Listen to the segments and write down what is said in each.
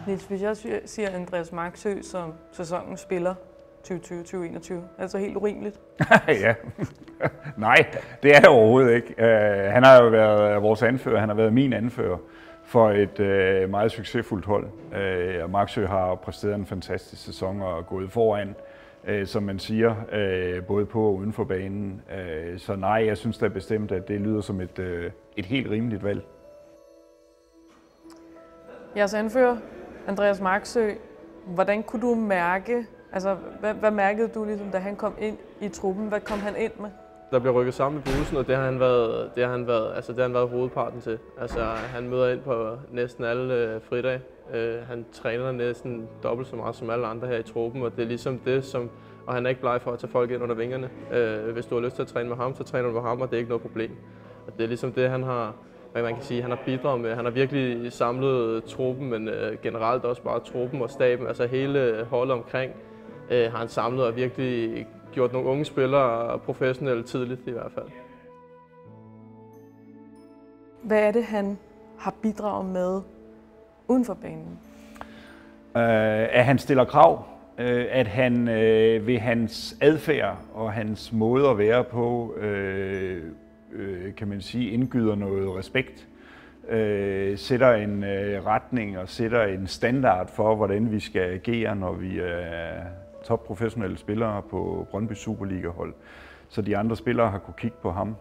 Niels, hvis jeg siger Andreas Marksø som sæsonen spiller 2020-2021, er det så helt urimeligt? Ja, nej, det er det overhovedet ikke. Han har jo været vores anfører, han har været min anfører for et meget succesfuldt hold. Marksø har præsteret en fantastisk sæson og gået foran, som man siger, både på og uden for banen. Så nej, jeg synes da bestemt, at det lyder som et helt rimeligt valg. Jeres anfører, Andreas Marksø, hvordan kunne du mærke, altså hvad mærkede du ligesom, da han kom ind i truppen? Hvad kom han ind med? Der bliver rykket sammen i bussen, og det har han været hovedparten til. Altså, han møder ind på næsten alle fridage. Han træner næsten dobbelt så meget som alle andre her i truppen, og det er ligesom det, som... Og han er ikke bleg for at tage folk ind under vingerne. Hvis du har lyst til at træne med ham, så træner du med ham, og det er ikke noget problem. Og det er ligesom det, han har... Hvad man kan sige, han har bidraget med. Han har virkelig samlet truppen, men generelt også bare truppen og staben, altså hele holdet omkring, har han samlet og virkelig gjort nogle unge spillere professionelle tidligt i hvert fald. Hvad er det, han har bidraget med uden for banen? At han stiller krav, at han ved hans adfærd og hans måde at være på, kan man sige, indgyder noget respekt, sætter en retning og sætter en standard for, hvordan vi skal agere, når vi er topprofessionelle spillere på Brøndby Superliga-hold. Så de andre spillere har kunne kigge på ham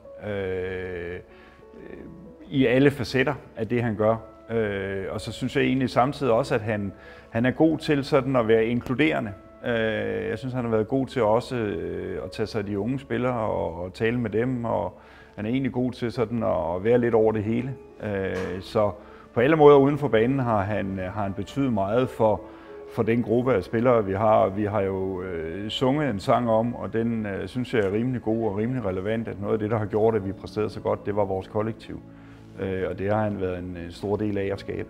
i alle facetter af det, han gør. Og så synes jeg egentlig samtidig også, at han er god til sådan at være inkluderende. Jeg synes, han har været god til også at tage sig af de unge spillere og tale med dem, og han er egentlig god til sådan at være lidt over det hele. Så på alle måder uden for banen har han betydet meget for den gruppe af spillere, vi har. Vi har jo sunget en sang om, og den synes jeg er rimelig god og rimelig relevant, at noget af det, der har gjort, at vi præsterede så godt, det var vores kollektiv. Og det har han været en stor del af at skabe.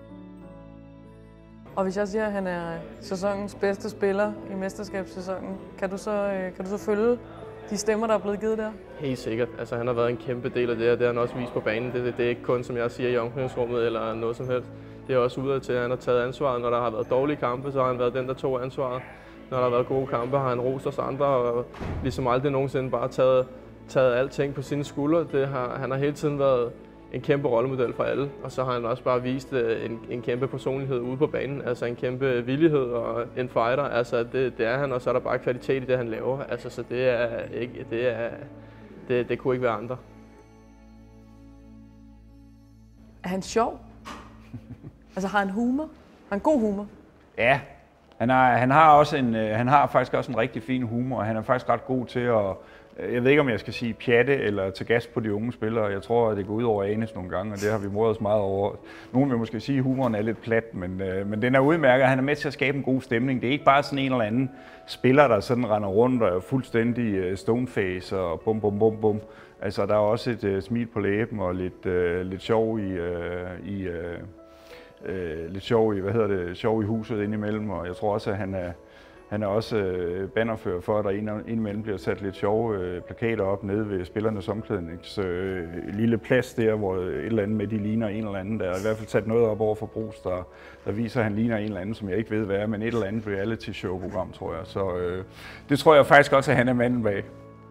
Og hvis jeg siger, at han er sæsonens bedste spiller i mesterskabssæsonen, kan du så følge de stemmer, der er blevet givet der? Helt sikkert. Altså, han har været en kæmpe del af det, og det har han også vist på banen. Det er ikke kun, som jeg siger, i omklædningsrummet eller noget som helst. Det er også udad til, at han har taget ansvaret. Når der har været dårlige kampe, så har han været den, der tog ansvaret. Når der har været gode kampe, har han rost os andre, og ligesom aldrig nogensinde bare taget alting på sine skuldre. Han har hele tiden været en kæmpe rollemodel for alle, og så har han også bare vist en kæmpe personlighed ude på banen, altså en kæmpe villighed og en fighter, altså det er han, og så er der bare kvalitet i det, han laver, altså så det kunne ikke være andre. Er han sjov? Altså har han humor? Har han god humor? Ja, han har faktisk også en rigtig fin humor, og han er faktisk ret god til at, jeg ved ikke om jeg skal sige pjatte eller tage gas på de unge spillere. Jeg tror, at det går ud over Anes nogle gange, og det har vi modet os meget over. Nogen vil måske sige, at humoren er lidt plat, men den er udmærket. Han er med til at skabe en god stemning. Det er ikke bare sådan en eller anden spiller, der sådan render rundt og er fuldstændig stoneface og bum bum bum bum. Altså der er også et smil på læben og lidt sjov sjov i huset indimellem, og jeg tror også, at han er også bannerfører for, at der indimellem bliver sat lidt sjove plakater op nede ved spillernes omklædnings lille plads der, hvor et eller andet med de ligner en eller anden. Der er i hvert fald sat noget op over for Brugs, der viser, at han ligner en eller anden, som jeg ikke ved hvad er, men et eller andet reality show-program, tror jeg. Så det tror jeg faktisk også, at han er manden bag.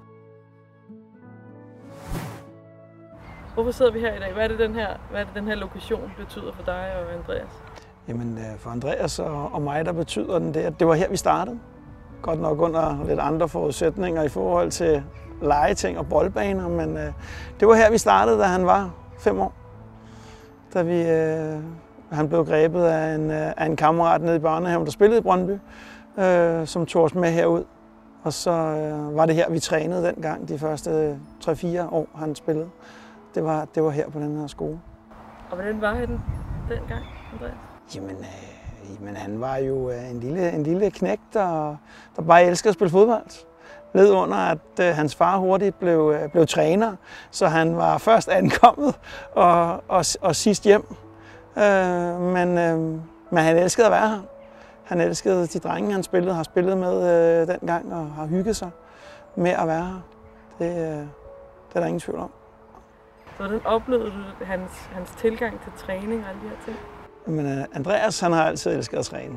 Hvorfor sidder vi her i dag? Hvad er det den her lokation betyder for dig og Andreas? Jamen for Andreas og mig, der betyder den det, at det var her, vi startede. Godt nok under lidt andre forudsætninger i forhold til legeting og boldbaner, men det var her, vi startede, da han var 5 år. Da han blev grebet af en kammerat nede i børnehaven, der spillede i Brøndby, som tog os med herud. Og så var det her, vi trænede dengang, de første 3-4 år, han spillede. Det var her på den her skole. Og hvordan var han dengang, Andreas? Jamen han var jo en lille knægt, der bare elskede at spille fodbold. Led under, at hans far hurtigt blev træner, så han var først ankommet og sidst hjem. Men han elskede at være her. Han elskede de drenge, han har spillet med dengang, og har hygget sig med at være her. Det er der ingen tvivl om. Hvordan oplevede du hans tilgang til træning og alle de her ting? Men Andreas, han har altid elsket at træne.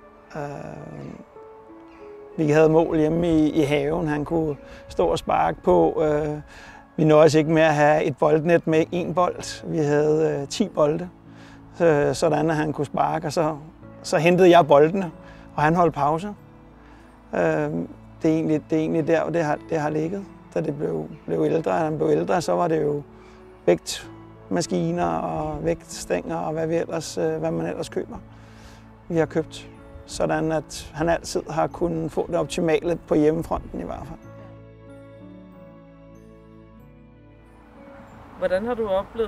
Vi havde mål hjemme i haven, han kunne stå og sparke på. Vi nøjes ikke med at have et boldnet med 1 bold. Vi havde 10 bolde, sådan at han kunne sparke, og så hentede jeg boldene, og han holdt pause. Det er egentlig der, det har ligget. Da det blev ældre, han blev ældre, så var det jo vægtmaskiner og vægtstænger og hvad man ellers køber. Vi har købt, sådan at han altid har kunnet få det optimale på hjemmefronten i hvert fald. Hvordan har du oplevet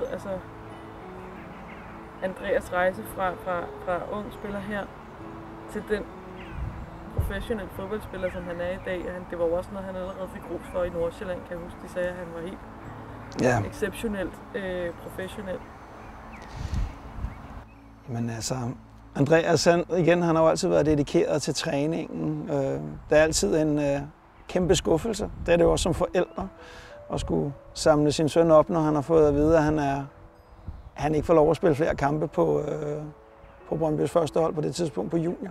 Andreas rejse fra ung spiller her til den professionelle fodboldspiller, som han er i dag? Det var jo også noget, han allerede fik ros for i Nordsjælland, kan jeg huske. De sagde, at han var helt exceptionelt professionel. Men Andreas, han har jo altid været dedikeret til træningen. Der er altid en kæmpe skuffelse. Det er det jo også som forældre, at skulle samle sin søn op, når han har fået at vide, at han ikke får lov at spille flere kampe på Brøndbys første hold på det tidspunkt på junior.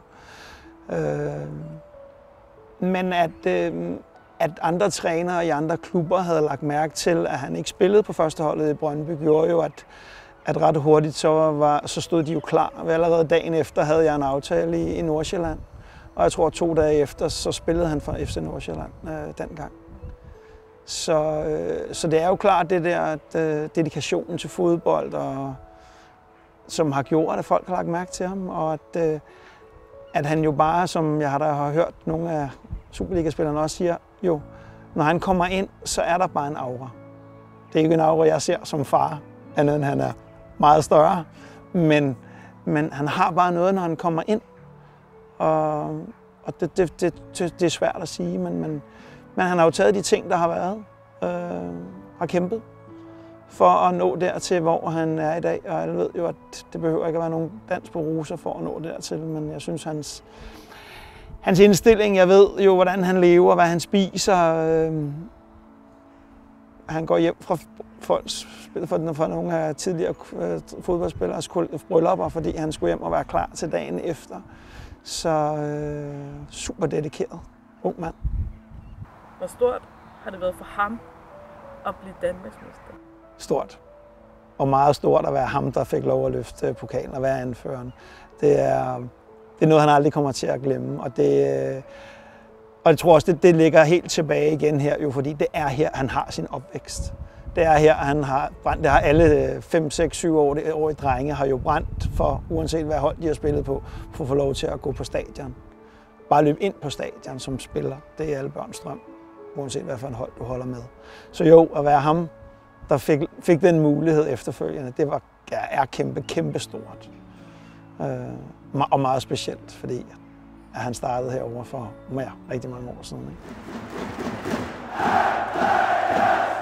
Men at andre trænere i andre klubber havde lagt mærke til, at han ikke spillede på førsteholdet i Brøndby, gjorde jo, at ret hurtigt så stod de jo klar. Allerede dagen efter havde jeg en aftale i Nordsjælland, og jeg tror 2 dage efter, så spillede han for FC Nordsjælland dengang. Så det er jo klart det der at, dedikationen til fodbold, som har gjort, at folk har lagt mærke til ham, og at han jo bare, som jeg har hørt nogle af Superliga-spillerne også siger, jo, når han kommer ind, så er der bare en aura. Det er ikke en aura, jeg ser som far, andet end han er meget større, men han har bare noget, når han kommer ind, og det er svært at sige, men han har jo taget de ting, der har været, har kæmpet for at nå dertil, hvor han er i dag. Og jeg ved jo, at det behøver ikke at være nogen dans på roser for at nå dertil, men jeg synes, hans indstilling, jeg ved jo, hvordan han lever, hvad han spiser. Han går hjem fra nogle af tidligere fodboldspillers bryllupper, fordi han skulle hjem og være klar til dagen efter. Så super dedikeret ung mand. Hvor stort har det været for ham at blive danmarksmester? Stort. Og meget stort at være ham, der fik lov at løfte pokalen og være anføreren. Det er noget, han aldrig kommer til at glemme. Og jeg tror også, det ligger helt tilbage igen her, jo, fordi det er her, han har sin opvækst. Det er her, han har brændt. Det har alle 5, 6, 7 årige drenge har jo brændt for, uanset hvad hold de har spillet på, for at få lov til at gå på stadion. Bare løbe ind på stadion som spiller, det er alle børns drøm, uanset hvad for en hold du holder med. Så jo, at være ham, der fik den mulighed efterfølgende, det er kæmpe stort. Og meget specielt, fordi at han startede herovre for rigtig mange år siden. Ikke?